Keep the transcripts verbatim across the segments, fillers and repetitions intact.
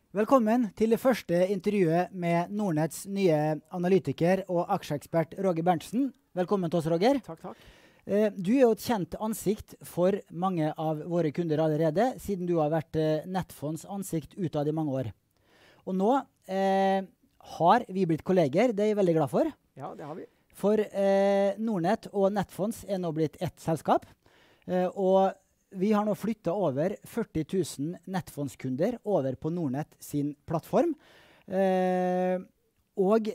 Velkommen til det første intervjuet med Nordnets nye analytiker og aksjeekspert Roger Berntsen. Velkommen til oss, Roger. Takk, takk. Eh, du er jo et kjent ansikt for mange av våre kunder allerede, siden du har vært eh, Netfonds ansikt utad i mange år. Og nå eh, har vi blitt kolleger, det er jeg veldig glad for. Ja, det har vi. For eh, Nordnet og Netfonds er nå blitt ett selskap, eh, og vi har nå flyttet over førti tusen nettfondskunder over på Nordnet sin plattform. Eh, og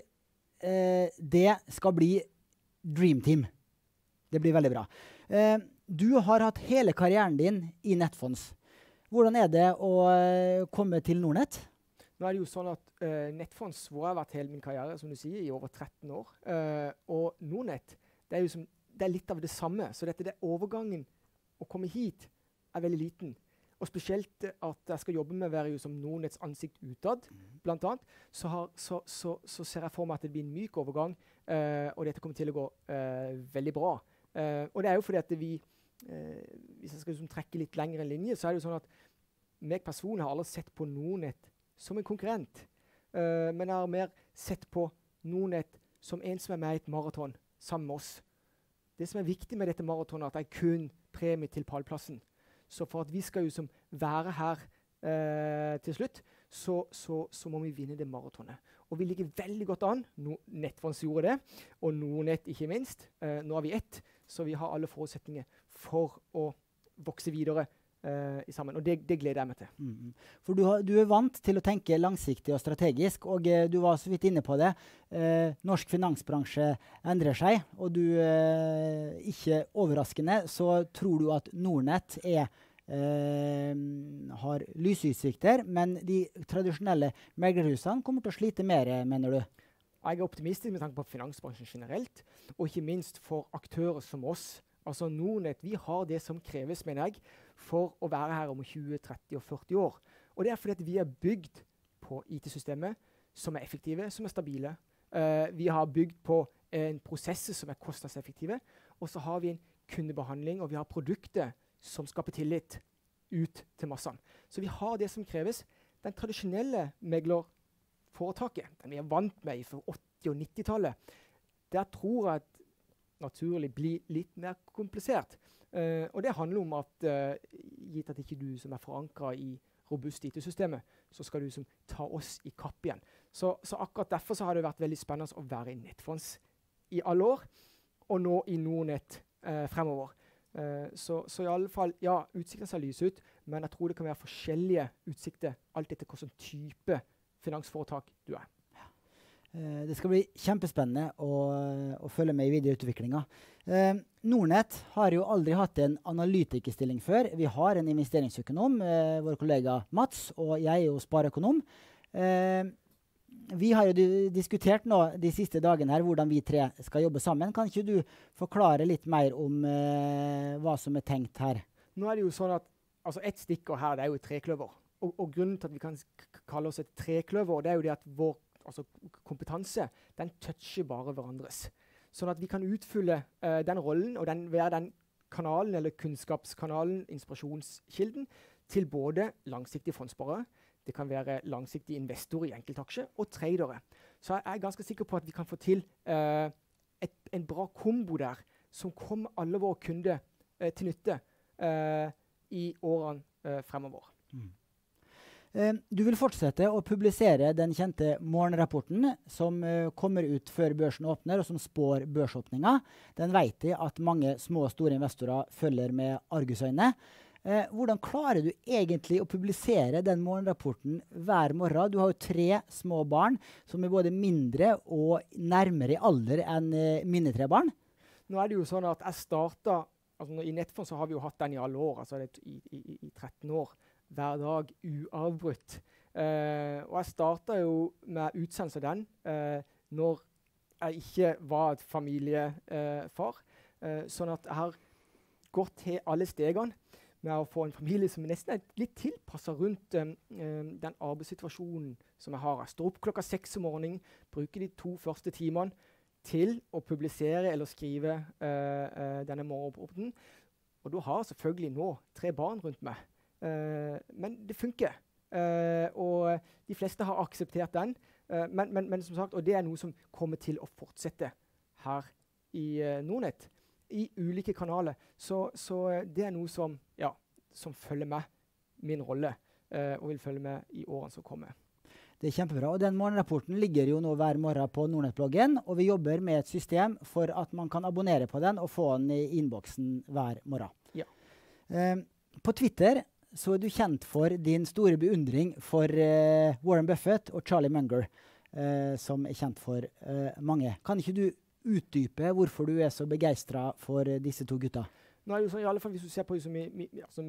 eh, det skal bli Dream Team. Det blir veldig bra. Eh, du har hatt hele karrieren din i Nettfonds. Hvordan er det å eh, komme til Nordnet? Nå er det jo sånn at uh, Nettfonds, hvor jeg har vært hele min karriere, som du sier, i over tretten år. Uh, og Nordnet, det er jo som, det er litt av det samme. Så dette det overgangen å komme hit er veldig liten. Og spesielt at jeg skal jobbe med å være jo som Nordnets ansikt utad, blant annet, så, har, så, så, så ser jeg for meg at det blir en myk overgang, uh, og dette kommer til å gå uh, veldig bra. Uh, og det er jo fordi at vi, uh, hvis jeg skal liksom trekke litt lengre en linje, så er det jo sånn at meg personlig har aldri sett på Nordnet som en konkurrent. Uh, men jeg har mer sett på Nordnet som en som er med i et maraton sammen med oss. Det som er viktig med dette maratonet, er at det er kun premie til pallplassen. Så for at vi skal jo som være her uh, til slutt, så, så, så må vi vinne det maratonet. Og vi ligger veldig godt an. No, Nettfonds gjorde det, og Nordnet ikke minst. Uh, nå er vi ett, så vi har alle forutsetninger for å vokse videre Uh, i sammen, og det, det gleder jeg meg til. Mm. For du, har, du er vant til å tenke langsiktig og strategisk, og uh, du var så vidt inne på det. Uh, norsk finansbransje endrer seg, og du, uh, ikke overraskende, så tror du at Nordnet er, uh, har lysutsikter, men de tradisjonelle meglerhusene kommer til å slite mer, mener du? Jeg er optimistisk med tanke på finansbransjen generelt, og ikke minst for aktører som oss. Altså Nordnet, vi har det som kreves, mener jeg, for å være her om tjue, tretti og førti år. Og det er fordi at vi er bygd på I T-systemet som er effektive, som er stabile. Uh, vi har bygd på en prosess som er kostnadseffektive, og så har vi en kundebehandling, og vi har produkter som skaper tillit ut til massene. Så vi har det som kreves. Den tradisjonelle meglerforetaket, den vi er vant med i for åtti- og nittitallet, der tror jeg at naturlig blir litt mer komplisert. Uh, og det handler om at uh, gitt at ikke du som er forankret i robust I T-systemet, så skal du som ta oss i kapp igjen. Så, så akkurat derfor så har det vært veldig spennende å være i Nettfonds i alle år, og nå i Nordnet uh, fremover. Uh, så, så i alle fall, ja, utsiktene ser lyse ut, men jeg tror det kan være forskjellige utsikter, alt etter hvilken type finansforetak du er. Uh, det skal bli kjempespennende å, å følge med i videreutviklingen. Uh, Nordnet har jo aldri hatt en analytikerstilling før. Vi har en investeringsøkonom, uh, vår kollega Mats, og jeg er jo spareøkonom. Uh, vi har jo diskutert nå de siste dagene her hvordan vi tre skal jobbe sammen. Kan ikke du forklare litt mer om uh, hva som er tenkt her? Nå er det jo sånn at altså et stikkord her, det er jo et trekløver. Og, og grunnen til at vi kan kalle oss et trekløver, det er jo det at vår altså kompetanse, den toucher bare hverandres. Sånn at vi kan utfylle uh, den rollen, og den, være den kanalen, eller kunnskapskanalen, inspirasjonskilden, til både langsiktige fondsparere, det kan være langsiktige investorer i enkeltaksjer, og tradere. Så jeg er ganske sikker på at vi kan få til uh, et, en bra kombo der, som kommer alle våre kunder uh, til nytte uh, i årene uh, fremover. Mm. Du vil fortsette å publisere den kjente morgenrapporten som uh, kommer ut før børsen åpner, og som spår børsåpninga. Den vet jeg at mange små og store investorer følger med argusøyne. Uh, hvordan klarer du egentlig å publisere den morgenrapporten hver morgen? Du har jo tre små barn som er både mindre og nærmere i alder enn uh, mine tre barn. Nå er det jo sånn at jeg startet, altså I Nettfonds så har vi jo hatt den i alle år, altså det, i, i, i tretten år. Hver dag uavbrutt. Uh, og jeg startet jo med utsendelse av den uh, når jeg ikke var et familiefar. Uh, sånn at jeg har gått til alle stegene med å få en familie som nesten er litt tilpasset rundt um, um, den arbeidssituasjonen som jeg har. Jeg står opp klokka seks om morgenen, bruker de to første timene til å publisere eller skrive uh, uh, denne morgenrapporten. Og da har jeg selvfølgelig nå tre barn rundt meg. Uh, men det funker. Uh, og de De fleste har akseptert den, uh, men, men, men som sagt, og det er noe som kommer til å fortsette her i uh, Nordnett, i ulike kanaler. Så, så uh, det er noe som, ja, som følger med min rolle, uh, og vil følge med i årene som kommer. Det er kjempebra. Og den morgenrapporten ligger jo nå hver morgen på Nordnett-bloggen, og vi jobber med et system for at man kan abonnere på den og få den i innboksen hver morgen. Ja. Uh, på Twitter så er du kjent for din store beundring for uh, Warren Buffett og Charlie Munger, uh, som er kjent for uh, mange. Kan ikke du utdype hvorfor du er så begeistret for uh, disse to gutta? Nå er det jo sånn, i alle fall hvis du ser på som i, mi, altså,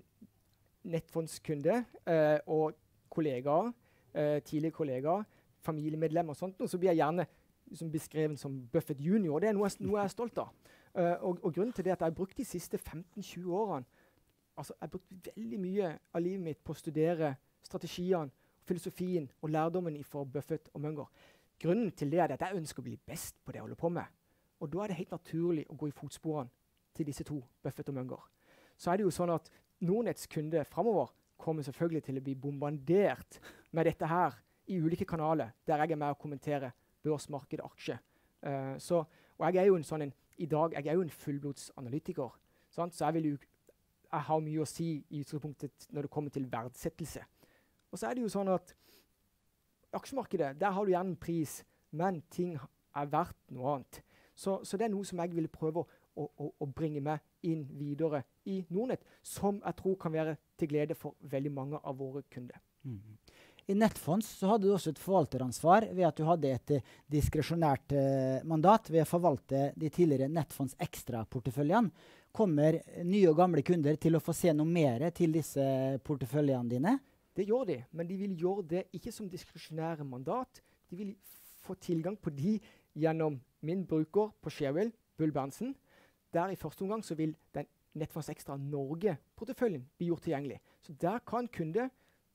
nettfondskunde uh, og kollegaer, uh, tidligere kollegaer, familiemedlemmer og sånt, og så blir jeg gjerne liksom, beskrevet som Buffett junior. Det er noe, noe jeg er stolt av. Uh, og, og grunnen til det er at jeg har brukt de siste femten til tjue årene, altså jeg har brukt veldig mye av livet mitt på å studere strategiene, filosofien og lærdommen for Buffett og Munger. Grunnen til det er at jeg ønsker å bli best på det jeg holder på med. Og da er det helt naturlig å gå i fotsporene til disse to, Buffett og Munger. Så er det jo sånn at Nordnetts kunde fremover kommer selvfølgelig til å bli bombardert med dette her i ulike kanaler, der jeg er med å kommentere børsmarked, aksje. Uh, så, og jeg er jo en sånn en, i dag, jeg er jo en fullblodsanalytiker, sant? Så jeg vil jo jeg har mye å si i utgangspunktet når det kommer til verdsettelse. Og så er det jo sånn at aksjemarkedet, der har du gjerne en pris, men ting er verdt noe annet. Så, så det er noe som jeg vil prøve å, å, å bringe med inn videre i Nordnett, som jeg tror kan være til glede for veldig mange av våre kunder. Mm. I Nettfonds så hadde du også et forvalteransvar ved at du hadde et uh, diskresjonært uh, mandat ved å forvalte de tidligere Nettfonds ekstra-porteføljene. Kommer nye og gamle kunder til å få se noe mer til disse porteføljene dine? Det gjør de, men de vil gjøre det ikke som diskresjonære mandat. De vil få tilgang på de gjennom min bruker på Shareville, Bull Berntsen. Der i første omgang så vil den Nettfonds Extra Norge-porteføljen bli gjort tilgjengelig. Så der kan kunde,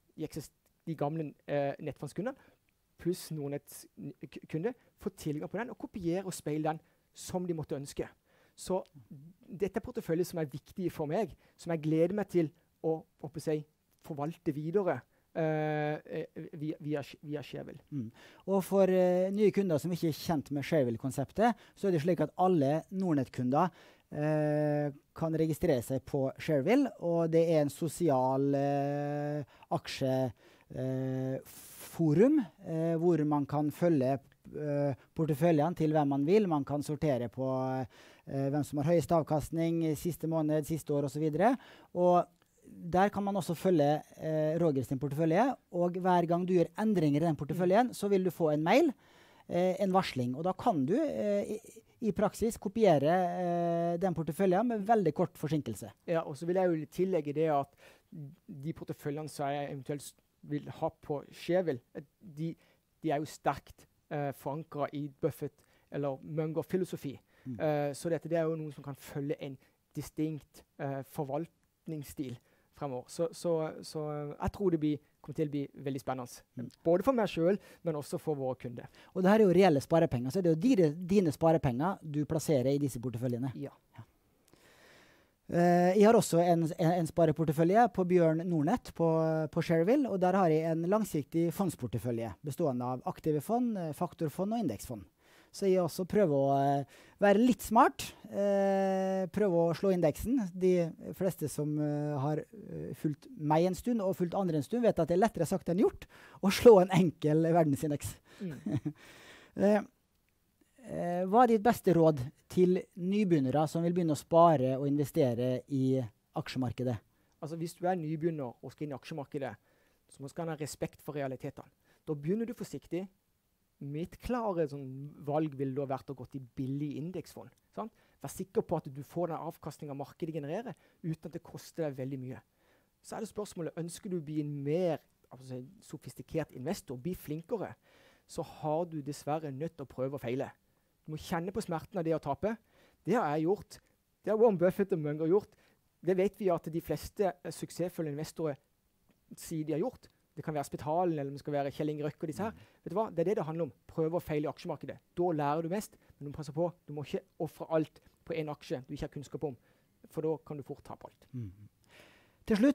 de gamle eh, Nettfondskundene, pluss Nordnetts kunde, få tilgang på den og kopiere og speile den som de måtte ønske. Så dette er portefølje som er viktig for meg, som jeg gleder meg til å, å si, forvalte videre uh, via, via, via Shareville. Mm. Og for uh, nye kunder som ikke er kjent med Shareville-konseptet, så er det slik at alle Nordnett-kunder uh, kan registrere seg på Shareville, og det er en sosial uh, aksjeforum uh, hvor man kan følge uh, porteføljene til hvem man vil. Man kan sortere på uh, Uh, hvem som har høyest avkastning, siste måned, siste år og så videre. Og der kan man også følge uh, Roger sin portefølje, og hver gang du gjør endringer i den porteføljen, så vil du få en mail, uh, en varsling. Og da kan du uh, i, i praksis kopiere uh, den porteføljen med veldig kort forsinkelse. Ja, og så vil jeg jo tillegge det at de porteføljene som jeg eventuelt vil ha på Shareville, de, de er jo sterkt uh, forankret i Buffett eller Munger-filosofi. Mm. Uh, så dette det er jo noe som kan følge en distinkt uh, forvaltningsstil fremover. Så, så, så jeg tror det blir, kommer til å bli veldig spennende. Mm. Både for meg selv, men også for våre kunder. Og det her er jo reelle sparepenger, så det er jo dine, dine sparepenger du plasserer i disse porteføljene. Ja. Ja. Uh, jeg har også en, en, en spareportefølje på Bjørn Nordnett på, på Shareville, og der har jeg en langsiktig fondsportefølje bestående av aktive fond, faktorfond og indeksfond. Så jeg også prøver å uh, være litt smart, uh, prøve å slå indeksen. De fleste som uh, har uh, fulgt meg en stund og fulgt andre en stund, vet at det er lettere sagt enn gjort å slå en enkel verdensindeks. Mm. uh, uh, hva er ditt beste råd til nybegynnere som vil begynne å spare og investere i aksjemarkedet? Altså, hvis du er nybegynner og skal inn i aksjemarkedet, så må du ha respekt for realitetene. Da begynner du forsiktig. Mitt klare sånn, valg ville da vært å gå til billig indeksfond. Sant? Vær sikker på at du får den avkastningen markedet genererer, uten at det koster deg veldig mye. Så er det spørsmålet, ønsker du å bli en mer altså, sofistikert investor, bli flinkere, så har du dessverre nødt til å prøve og feile. Du må kjenne på smerten av det å tape. Det har jeg gjort. Det har Warren Buffett og Munger gjort. Det vet vi at de fleste uh, suksessfulle investorer sier de har gjort. Det kan være Spitalen, eller det skal være Kjell Inge Røkke og disse her. Vet du hva? Det er det det handler om. Prøve å feile i aksjemarkedet. Da lærer du mest, men du må passe på. Du må ikke offre alt på en aksje du ikke har kunnskap om, for da kan du fort tape alt. Mm. Til slutt,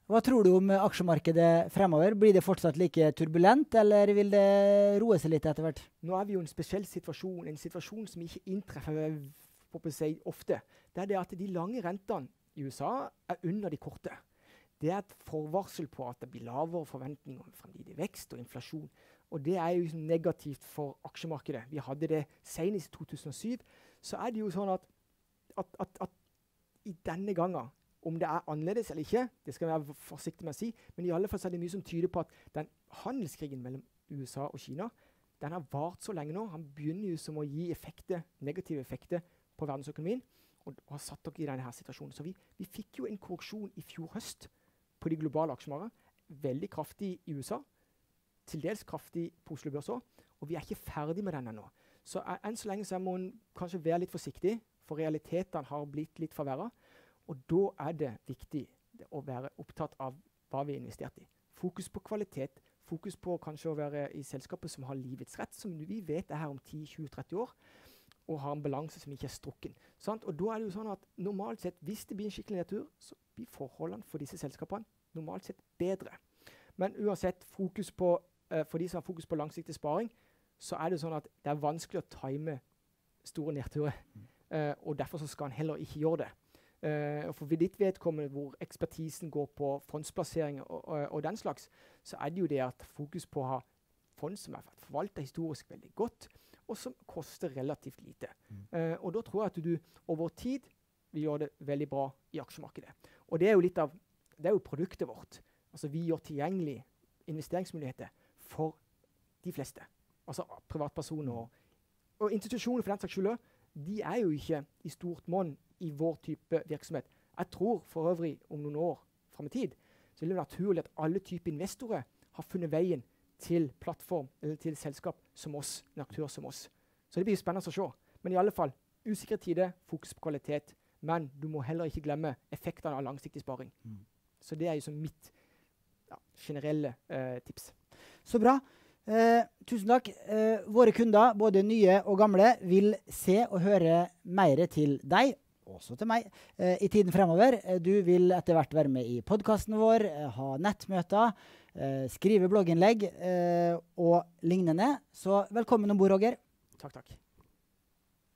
Hva tror du om aksjemarkedet fremover? Blir det fortsatt like turbulent, eller vil det roe seg litt etter hvert? Nå er vi jo i en spesiell situasjon, en situasjon som ikke inntreffer på å si ofte. Det er det at de lange rentene i U S A er under de korte. Det er et forvarsel på at det blir lavere forventninger om fremtidig vekst og inflasjon. Og det er jo negativt for aksjemarkedet. Vi hadde det senest i to tusen og syv. Så er det jo sånn at, at, at, at i denne gangen, om det er annerledes eller ikke, det skal jeg være forsiktig med å si, men i alle fall så er det mye som tyder på at den handelskrigen mellom U S A og Kina, den har vart så lenge nå. Han begynner jo som å gi effekter, negative effekter på verdensøkonomien, og har satt dere i denne her situasjonen. Så vi, vi fikk jo en korreksjon i fjor høst på de globale aksjemarkedene, veldig kraftig i U S A, til dels kraftig på Oslo Børs også, og vi er ikke ferdig med den ennå. Så uh, enn så lenge så må man kanskje være litt forsiktig, for realitetene har blitt litt forverret, og da er det viktig det, å være opptatt av hva vi har investert i. Fokus på kvalitet, fokus på kanskje å være i selskapet som har livets rett, som vi vet er her om ti, tjue, tretti år, og har en balanse som ikke er strukken. Sant? Og da er det jo sånn at normalt sett, hvis det blir en skikkelig nedtur, så blir forholdene for disse selskapene normalt sett bedre. Men uansett, fokus på, uh, for de som har fokus på langsiktig sparing, så er det sånn at det er vanskelig å time store nedturer. Mm. Uh, og derfor så skal en heller ikke gjøre det. Uh, for ved ditt vedkommende hvor ekspertisen går på fondsplassering og, og, og den slags, så er det jo det at fokus på å ha fond som er forvaltet historisk veldig godt, og som koster relativt lite. Mm. Uh, og da tror jeg at du over tid vil gjøre det veldig bra i aksjemarkedet. Og det er jo litt av, det er jo produktet vårt. Altså vi gjør tilgjengelig investeringsmuligheter for de fleste. Altså privatpersoner og, og institusjoner for den saks skyld, de er jo ikke i stort monn i vår type virksomhet. Jeg tror for øvrig om noen år frem i tid, så er det naturlig at alle typer investorer har funnet veien til plattform eller til selskap som oss, en aktør som oss. Så det blir spennende å se. Men i alle fall, usikre tider, fokus på kvalitet, men du må heller ikke glemme effektene av langsiktig sparing. Mm. Så det er jo som mitt ja, generelle eh, tips. Så bra. Eh, tusen takk. Eh, våre kunder, både nye og gamle, vil se og høre mer til deg, også til meg, eh, i tiden fremover. Eh, du vil etter hvert være med i podcasten vår, eh, ha nettmøter, eh, skrive blogginnlegg eh, og lignende. Så velkommen ombord, Roger. Takk, takk.